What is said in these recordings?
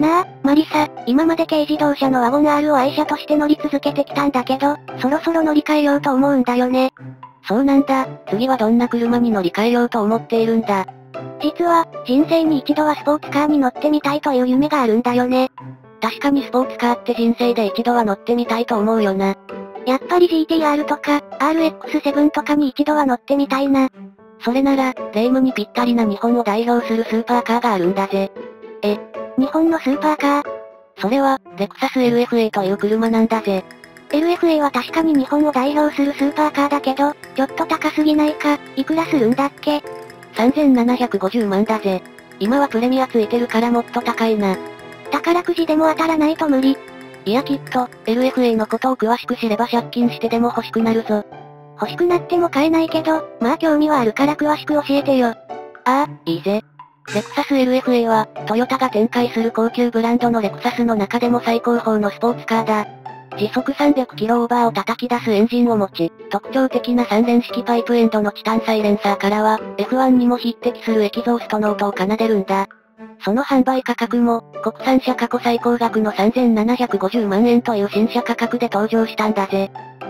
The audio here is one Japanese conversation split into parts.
なあ、マリサ、今まで軽自動車のワゴン R を愛車として乗り続けてきたんだけど、そろそろ乗り換えようと思うんだよね。 そうなんだ、次はどんな車に乗り換えようと思っているんだ。 実は、人生に一度はスポーツカーに乗ってみたいという夢があるんだよね。 確かにスポーツカーって人生で一度は乗ってみたいと思うよな。 やっぱり GTR とか、RX7 とかに一度は乗ってみたいな。 それなら、レ夢ムにぴったりな日本を代表するスーパーカーがあるんだぜ。 日本のスーパーカー？ それは、レクサス LFA という車なんだぜ。 LFA は確かに日本を代表するスーパーカーだけど、ちょっと高すぎないか、いくらするんだっけ？ 3750万だぜ。今はプレミアついてるからもっと高いな。 宝くじでも当たらないと無理。 いやきっと、LFA のことを詳しく知れば借金してでも欲しくなるぞ。 欲しくなっても買えないけど、まあ興味はあるから詳しく教えてよ。 ああ、いいぜ。レクサス LFA は、トヨタが展開する高級ブランドのレクサスの中でも最高峰のスポーツカーだ。時速300キロオーバーを叩き出すエンジンを持ち、特徴的な3連式パイプエンドのチタンサイレンサーからは、F1 にも匹敵するエキゾーストの音を奏でるんだ。その販売価格も、国産車過去最高額の3750万円という新車価格で登場したんだぜ。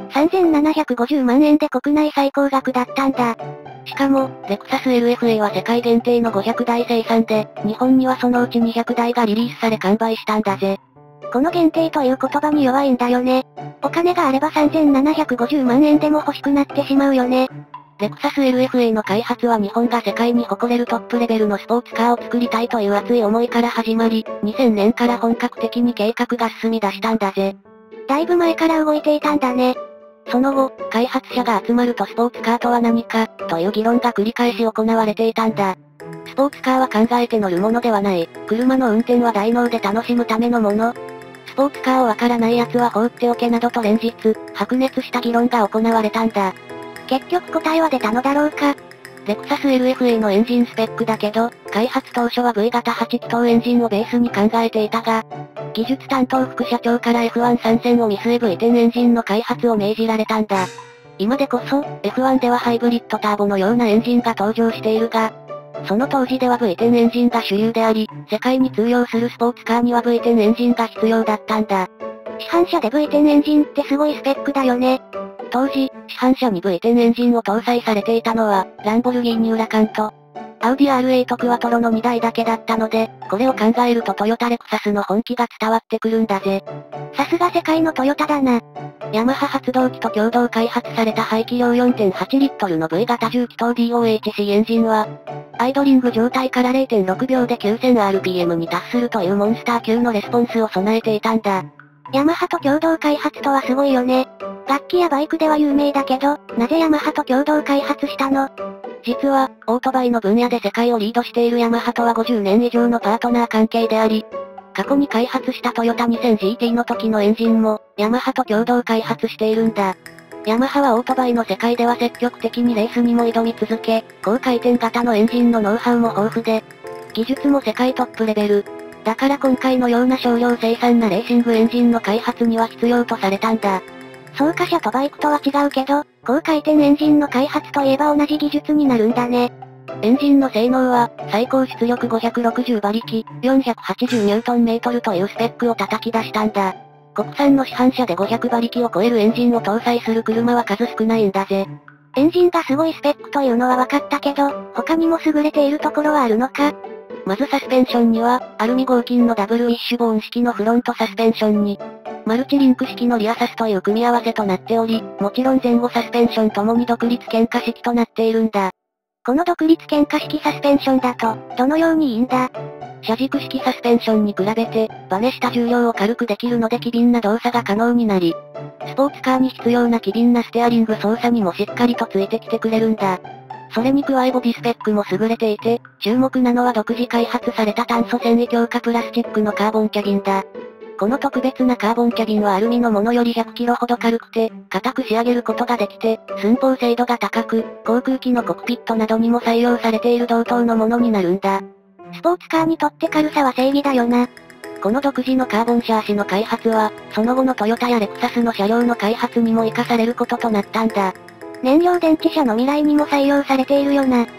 3750万円で国内最高額だったんだ。 しかも、レクサス LFA は世界限定の500台生産で、日本にはそのうち200台がリリースされ完売したんだぜ。 この限定という言葉に弱いんだよね。お金があれば3750万円でも欲しくなってしまうよね。 レクサス LFA の開発は日本が世界に誇れるトップレベルのスポーツカーを作りたいという熱い思いから始まり、2000年から本格的に計画が進み出したんだぜ。 だいぶ前から動いていたんだね。 その後、開発者が集まるとスポーツカーとは何か、という議論が繰り返し行われていたんだ。スポーツカーは考えて乗るものではない。車の運転は大脳で楽しむためのもの。スポーツカーをわからない奴は放っておけなどと連日、白熱した議論が行われたんだ。 結局答えは出たのだろうか。 レクサス LFA のエンジンスペックだけど、開発当初は V 型8気筒エンジンをベースに考えていたが、技術担当副社長から F1 参戦を見据え V10 エンジンの開発を命じられたんだ。今でこそ、F1 ではハイブリッドターボのようなエンジンが登場しているが、その当時では V10 エンジンが主流であり、世界に通用するスポーツカーには V10 エンジンが必要だったんだ。 市販車で V10 エンジンってすごいスペックだよね。 当時、市販車に V10 エンジンを搭載されていたのは、ランボルギーニューラカンと、アウディ R8 クワトロの2台だけだったので、これを考えるとトヨタレクサスの本気が伝わってくるんだぜ。 さすが世界のトヨタだな。 ヤマハ発動機と共同開発された排気量 4.8 リットルの V 型重気筒 DOHC エンジンは、アイドリング状態から 0.6 秒で 9000rpm に達するというモンスター級のレスポンスを備えていたんだ。 ヤマハと共同開発とはすごいよね。楽器やバイクでは有名だけど、なぜヤマハと共同開発したの？ 実は、オートバイの分野で世界をリードしているヤマハとは50年以上のパートナー関係であり、過去に開発したトヨタ 2000GT の時のエンジンも、ヤマハと共同開発しているんだ。ヤマハはオートバイの世界では積極的にレースにも挑み続け、高回転型のエンジンのノウハウも豊富で、技術も世界トップレベル。だから今回のような少量生産なレーシングエンジンの開発には必要とされたんだ。 走貨車とバイクとは違うけど、高回転エンジンの開発といえば同じ技術になるんだね。 エンジンの性能は、最高出力560馬力、480ニュートンメートルというスペックを叩き出したんだ。国産の市販車で500馬力を超えるエンジンを搭載する車は数少ないんだぜ。 エンジンがすごいスペックというのは分かったけど、他にも優れているところはあるのか？ まずサスペンションには、アルミ合金のダブルウィッシュボーン式のフロントサスペンションに、マルチリンク式のリアサスという組み合わせとなっており、もちろん前後サスペンションともに独立懸掛式となっているんだ。 この独立懸掛式サスペンションだと、どのようにいいんだ？ 車軸式サスペンションに比べて、バネした重量を軽くできるので機敏な動作が可能になり、スポーツカーに必要な機敏なステアリング操作にもしっかりとついてきてくれるんだ。それに加えボディスペックも優れていて、注目なのは独自開発された炭素繊維強化プラスチックのカーボンキャビンだ。この特別なカーボンキャビンはアルミのものより100キロほど軽くて、硬く仕上げることができて、寸法精度が高く、航空機のコックピットなどにも採用されている同等のものになるんだ。 スポーツカーにとって軽さは正義だよな。 この独自のカーボンシャーシの開発は、その後のトヨタやレクサスの車両の開発にも活かされることとなったんだ。 燃料電池車の未来にも採用されているよな。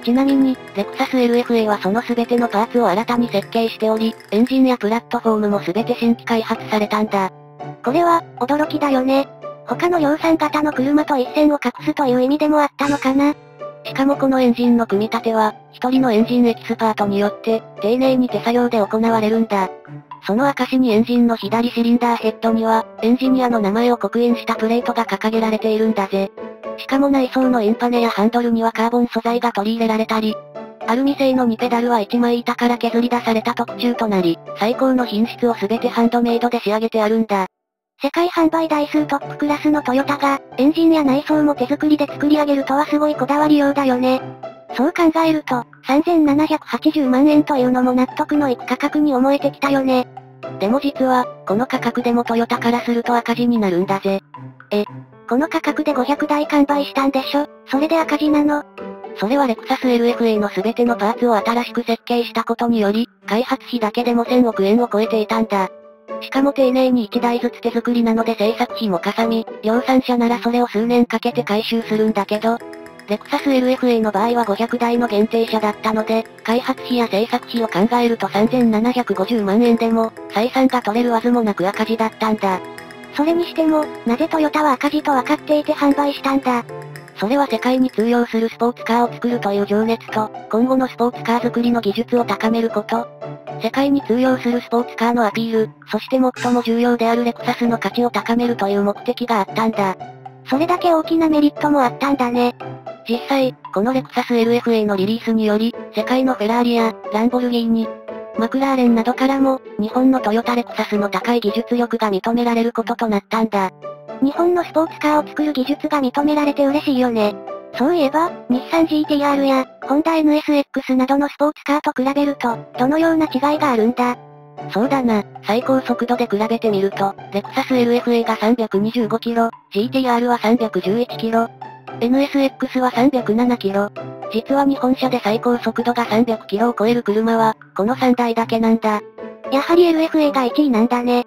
ちなみに、レクサス LFA はその全てのパーツを新たに設計しており、エンジンやプラットフォームも全て新規開発されたんだ。 これは、驚きだよね。他の量産型の車と一線を画すという意味でもあったのかな。 しかもこのエンジンの組み立ては、一人のエンジンエキスパートによって、丁寧に手作業で行われるんだ。その証にエンジンの左シリンダーヘッドには、エンジニアの名前を刻印したプレートが掲げられているんだぜ。しかも内装のインパネやハンドルにはカーボン素材が取り入れられたり、アルミ製の2ペダルは1枚板から削り出された特注となり、最高の品質を全てハンドメイドで仕上げてあるんだ。 世界販売台数トップクラスのトヨタが、エンジンや内装も手作りで作り上げるとはすごいこだわりようだよね。そう考えると、3780万円というのも納得のいく価格に思えてきたよね。 でも実は、この価格でもトヨタからすると赤字になるんだぜ。 この価格で500台完売したんでしょ？それで赤字なの？ それはレクサス LFA の全てのパーツを新しく設計したことにより、開発費だけでも1000億円を超えていたんだ。しかも丁寧に1台ずつ手作りなので製作費もかさみ、量産車ならそれを数年かけて回収するんだけど、レクサス LFA の場合は500台の限定車だったので、開発費や製作費を考えると3750万円でも、採算が取れるわずもなく赤字だったんだ。 それにしても、なぜトヨタは赤字と分かっていて販売したんだ？ それは世界に通用するスポーツカーを作るという情熱と、今後のスポーツカー作りの技術を高めること。世界に通用するスポーツカーのアピール、そして最も重要であるレクサスの価値を高めるという目的があったんだ。 それだけ大きなメリットもあったんだね。 実際、このレクサス LFA のリリースにより、世界のフェラーリや、ランボルギーニ、マクラーレンなどからも、日本のトヨタレクサスの高い技術力が認められることとなったんだ。 日本のスポーツカーを作る技術が認められて嬉しいよね。そういえば、日産 GTR や、ホンダ NSX などのスポーツカーと比べると、どのような違いがあるんだ？ そうだな、最高速度で比べてみると、レクサス LFA が325キロ、GTR は311キロ、NSX は307キロ。実は日本車で最高速度が300キロを超える車は、この3台だけなんだ。 やはり LFA が1位なんだね。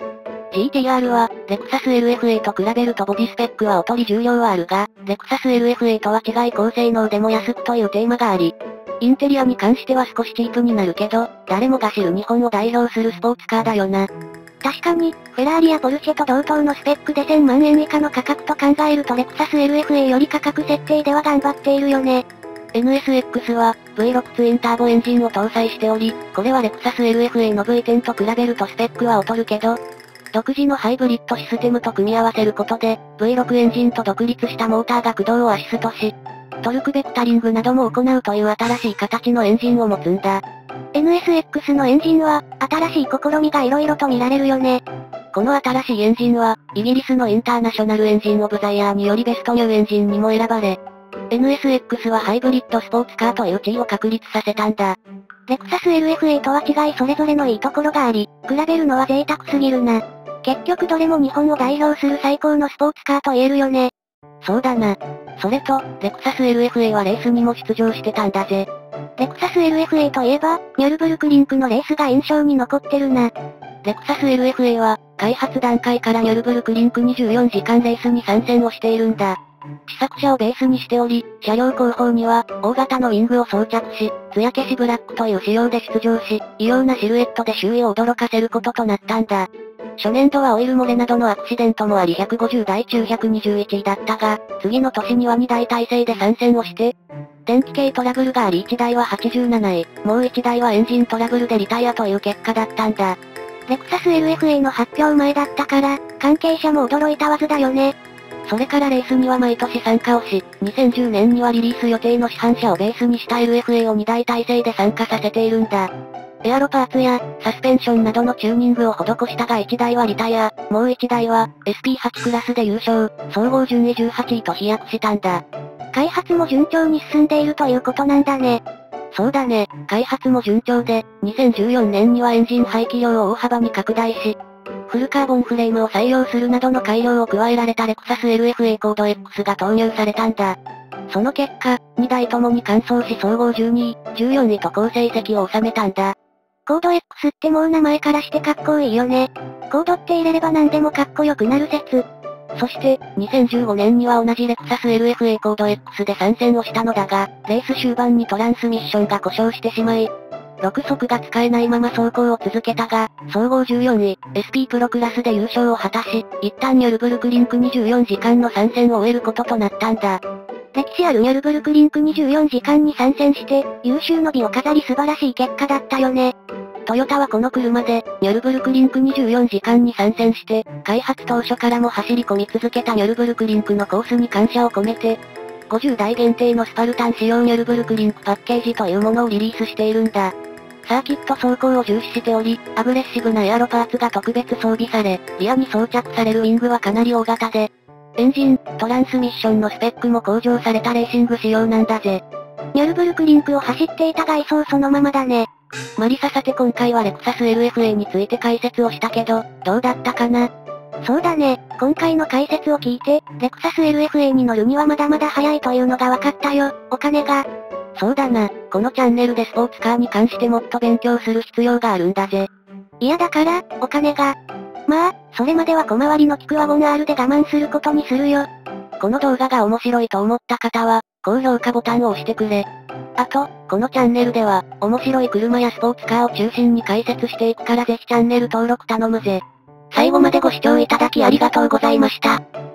GTR は、レクサス LFA と比べるとボディスペックは劣り重量はあるが、レクサス LFA とは違い高性能でも安くというテーマがあり、インテリアに関しては少しチープになるけど、誰もが知る日本を代表するスポーツカーだよな。 確かに、フェラーリやポルシェと同等のスペックで1000万円以下の価格と考えるとレクサス LFA より価格設定では頑張っているよね。 NSX は、V6 ツインターボエンジンを搭載しており、これはレクサス LFA の V10 と比べるとスペックは劣るけど、独自のハイブリッドシステムと組み合わせることで、V6 エンジンと独立したモーターが駆動をアシストし、トルクベクタリングなども行うという新しい形のエンジンを持つんだ。 NSX のエンジンは、新しい試みが色々と見られるよね。 この新しいエンジンは、イギリスのインターナショナルエンジンオブザイヤーによりベストニューエンジンにも選ばれ、NSX はハイブリッドスポーツカーという地位を確立させたんだ。 レクサス LFA とは違いそれぞれのいいところがあり、比べるのは贅沢すぎるな。結局どれも日本を代表する最高のスポーツカーと言えるよね。 そうだな。それと、レクサス LFA はレースにも出場してたんだぜ。 レクサス LFA といえば、ニュルブルクリンクのレースが印象に残ってるな。 レクサス LFA は、開発段階からニュルブルクリンク24時間レースに参戦をしているんだ。試作車をベースにしており、車両後方には、大型のウィングを装着し、艶消しブラックという仕様で出場し、異様なシルエットで周囲を驚かせることとなったんだ。初年度はオイル漏れなどのアクシデントもあり150台中121位だったが、次の年には2台体制で参戦をして、電気系トラブルがあり1台は87位、もう1台はエンジントラブルでリタイアという結果だったんだ。 レクサス LFA の発表前だったから、関係者も驚いたはずだよね。 それからレースには毎年参加をし、2010年にはリリース予定の市販車をベースにした LFA を2台体制で参加させているんだ。エアロパーツや、サスペンションなどのチューニングを施したが1台はリタイア、もう1台は、SP8 クラスで優勝、総合順位18位と飛躍したんだ。 開発も順調に進んでいるということなんだね。 そうだね、開発も順調で、2014年にはエンジン排気量を大幅に拡大し、フルカーボンフレームを採用するなどの改良を加えられたレクサス LFA コード X が投入されたんだ。その結果、2台ともに完走し総合12位、14位と好成績を収めたんだ。 コード X ってもう名前からしてかっこいいよね。コードって入れれば何でもかっこよくなる説。 そして、2015年には同じレクサス LFA コード X で参戦をしたのだが、レース終盤にトランスミッションが故障してしまい、6速が使えないまま走行を続けたが、総合14位、SP プロクラスで優勝を果たし、一旦ニュルブルクリンク24時間の参戦を終えることとなったんだ。 歴史あるニュルブルクリンク24時間に参戦して、優秀の美を飾り素晴らしい結果だったよね。 トヨタはこの車で、ニュルブルクリンク24時間に参戦して、開発当初からも走り込み続けたニュルブルクリンクのコースに感謝を込めて、50台限定のスパルタン仕様ニュルブルクリンクパッケージというものをリリースしているんだ。サーキット走行を重視しており、アグレッシブなエアロパーツが特別装備され、リアに装着されるウィングはかなり大型で、エンジン、トランスミッションのスペックも向上されたレーシング仕様なんだぜ。 ニュルブルクリンクを走っていた外装そのままだね。 マリサさて今回はレクサス LFA について解説をしたけど、どうだったかな？ そうだね、今回の解説を聞いて、レクサス LFA に乗るにはまだまだ早いというのが分かったよ、お金が。 そうだな、このチャンネルでスポーツカーに関してもっと勉強する必要があるんだぜ。 いやだから、お金が。まあ、それまでは小回りの利くワゴン R で我慢することにするよ。 この動画が面白いと思った方は、高評価ボタンを押してくれ。あと、このチャンネルでは、面白い車やスポーツカーを中心に解説していくからぜひチャンネル登録頼むぜ。最後までご視聴いただきありがとうございました。